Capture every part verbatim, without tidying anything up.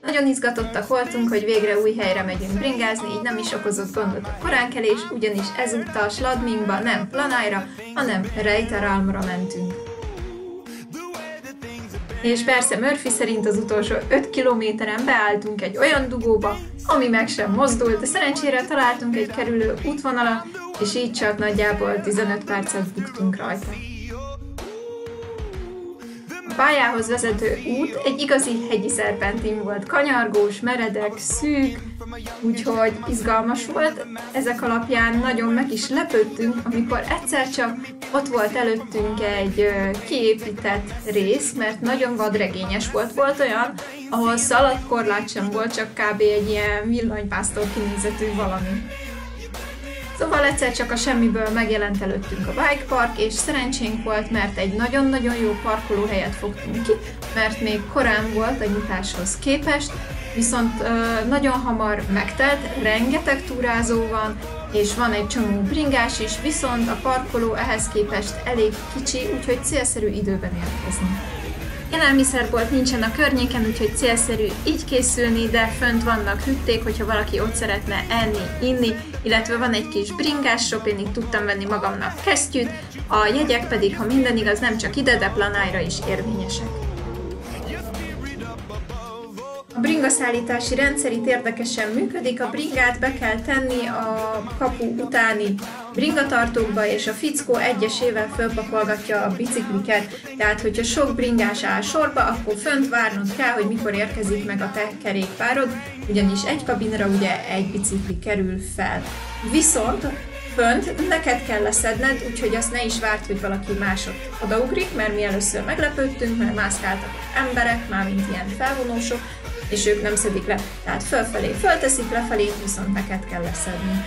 Nagyon izgatottak voltunk, hogy végre új helyre megyünk bringázni, így nem is okozott gondot a koránkelés, ugyanis ezúttal Schladmingba nem Planájra, hanem Reitaralmra mentünk. És persze Murphy szerint az utolsó öt kilométeren beálltunk egy olyan dugóba, ami meg sem mozdult, de szerencsére találtunk egy kerülő útvonalat, és így csak nagyjából tizenöt percet buktunk rajta. A pályához vezető út egy igazi hegyi szerpentin volt, kanyargós, meredek, szűk, úgyhogy izgalmas volt. Ezek alapján nagyon meg is lepődtünk, amikor egyszer csak ott volt előttünk egy kiépített rész, mert nagyon vadregényes volt. Volt olyan, ahol szaladkorlát sem volt, csak kb. Egy ilyen villanypásztor kinézetű valami. Szóval egyszer csak a semmiből megjelent előttünk a bike park, és szerencsénk volt, mert egy nagyon-nagyon jó parkolóhelyet fogtunk ki, mert még korán volt a nyitáshoz képest, viszont ö, nagyon hamar megtelt, rengeteg túrázó van, és van egy csomó bringás is, viszont a parkoló ehhez képest elég kicsi, úgyhogy célszerű időben érkezni. Élelmiszerbolt nincsen a környéken, úgyhogy célszerű így készülni, de fönt vannak hütték, hogyha valaki ott szeretne enni, inni, illetve van egy kis bringás shop, én itt tudtam venni magamnak kesztyűt, a jegyek pedig, ha minden igaz, nem csak ide, de Planájra is érvényesek. A bringaszállítási rendszer itt érdekesen működik, a bringát be kell tenni a kapu utáni bringatartókba, és a fickó egyesével fölpakolgatja a bicikliket, tehát hogyha sok bringás áll sorba, akkor fönt várnod kell, hogy mikor érkezik meg a te kerékpárod, ugyanis egy kabinra ugye egy bicikli kerül fel. Viszont fönt neked kell leszedned, úgyhogy azt ne is várt, hogy valaki másod odaugrik, mert mi először meglepődtünk, mert mászkáltak emberek, mármint ilyen felvonósok, és ők nem szedik le. Tehát fölfelé fölteszik, lefelé viszont neked kell leszedni.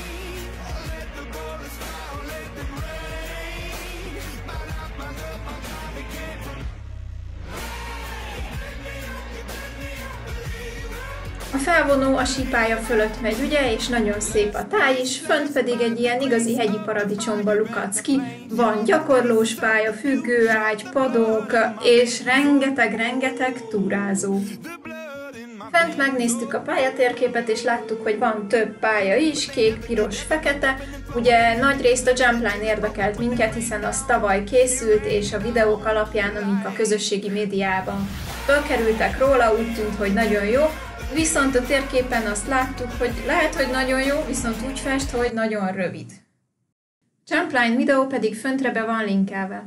A felvonó a sípálya fölött megy, ugye, és nagyon szép a táj is, fönt pedig egy ilyen igazi hegyi paradicsomba lukadsz ki, van gyakorlós pálya, függőágy, padok, és rengeteg-rengeteg túrázó. Fent megnéztük a pályatérképet, és láttuk, hogy van több pálya is, kék, piros, fekete. Ugye nagyrészt a Jumpline érdekelt minket, hiszen az tavaly készült, és a videók alapján, amik a közösségi médiában fölkerültek róla, úgy tűnt, hogy nagyon jó. Viszont a térképen azt láttuk, hogy lehet, hogy nagyon jó, viszont úgy fest, hogy nagyon rövid. Jumpline videó pedig föntre be van linkelve.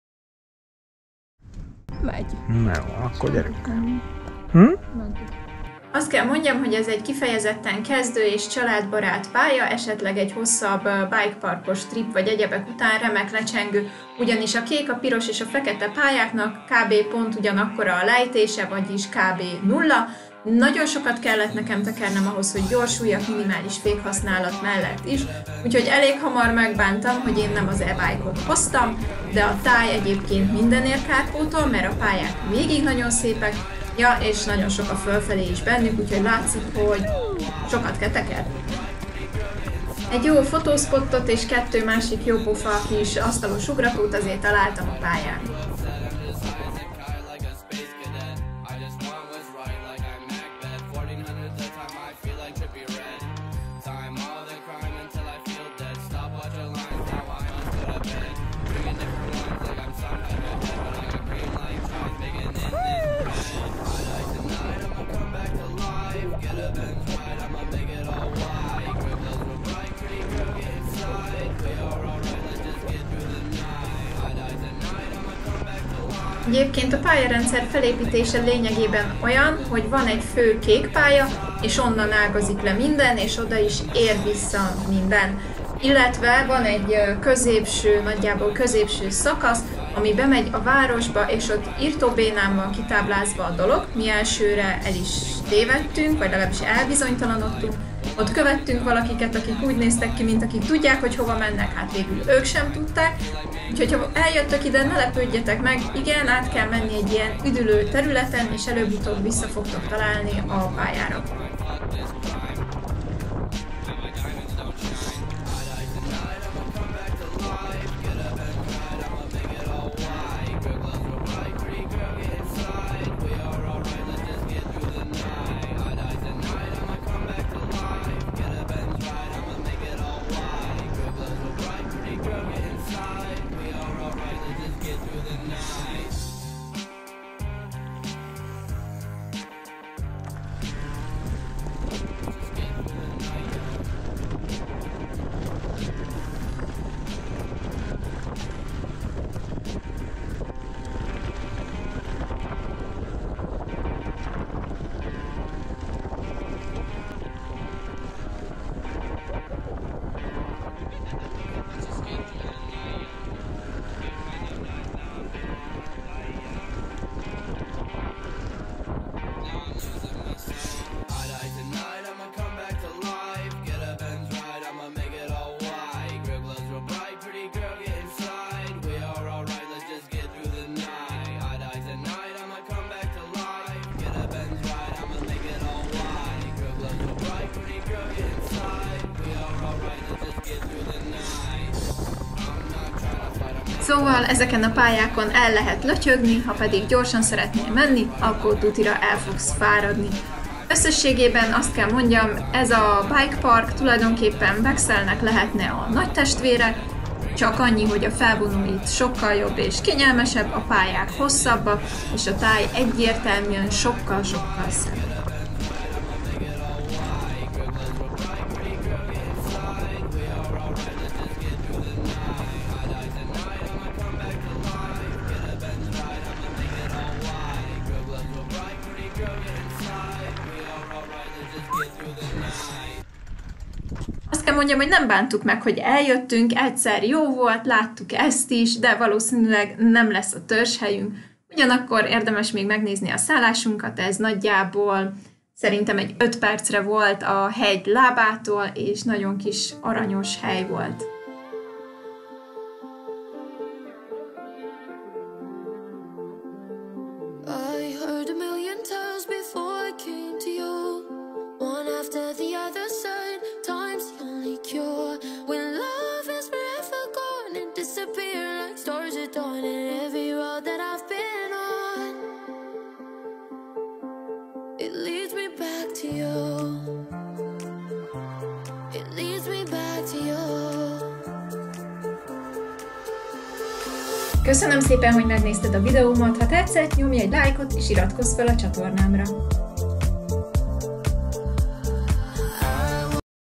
Megy. Na, akkor gyerünk. Hm? Azt kell mondjam, hogy ez egy kifejezetten kezdő és családbarát pálya, esetleg egy hosszabb bikeparkos trip vagy egyebek után remek lecsengő, ugyanis a kék, a piros és a fekete pályáknak kb. Pont ugyanakkora a lejtése, vagyis kb. Nulla. Nagyon sokat kellett nekem tekernem ahhoz, hogy gyorsuljak minimális fékhasználat mellett is, úgyhogy elég hamar megbántam, hogy én nem az e-bike-ot hoztam, de a táj egyébként mindenért kárpótol, mert a pályák végig nagyon szépek, ja, és nagyon sok a fölfelé is bennük, úgyhogy látszik, hogy sokat kell tekerni. Egy jó fotószpottot és kettő másik jópofa kis asztalos ugratót azért találtam a pályán. Egyébként a pályarendszer felépítése lényegében olyan, hogy van egy fő kék pálya, és onnan ágazik le minden, és oda is ér vissza minden. Illetve van egy középső, nagyjából középső szakasz, ami bemegy a városba, és ott írtóbénán van kitáblázva a dolog. Mi elsőre el is tévedtünk, vagy legalábbis elbizonytalanodtunk. Ott követtünk valakiket, akik úgy néztek ki, mint akik tudják, hogy hova mennek, hát végül ők sem tudták. Úgyhogy ha eljöttök ide, ne lepődjetek meg, igen, át kell menni egy ilyen üdülő területen, és előbb-utóbb vissza fogtok találni a pályára. Szóval ezeken a pályákon el lehet lötyögni, ha pedig gyorsan szeretnél menni, akkor tutira el fogsz fáradni. Összességében azt kell mondjam, ez a bike park tulajdonképpen Baxelnek lehetne a nagy testvére, csak annyi, hogy a felvonó itt sokkal jobb és kényelmesebb, a pályák hosszabbak, és a táj egyértelműen sokkal-sokkal szebb. Azt kell mondjam, hogy nem bántuk meg, hogy eljöttünk, egyszer jó volt, láttuk ezt is, de valószínűleg nem lesz a törzshelyünk. Ugyanakkor érdemes még megnézni a szállásunkat, ez nagyjából szerintem egy öt percre volt a hegy lábától, és nagyon kis aranyos hely volt. Köszönöm szépen, hogy megnézted a videómat, ha tetszett, nyomj egy lájkot és iratkozz fel a csatornámra.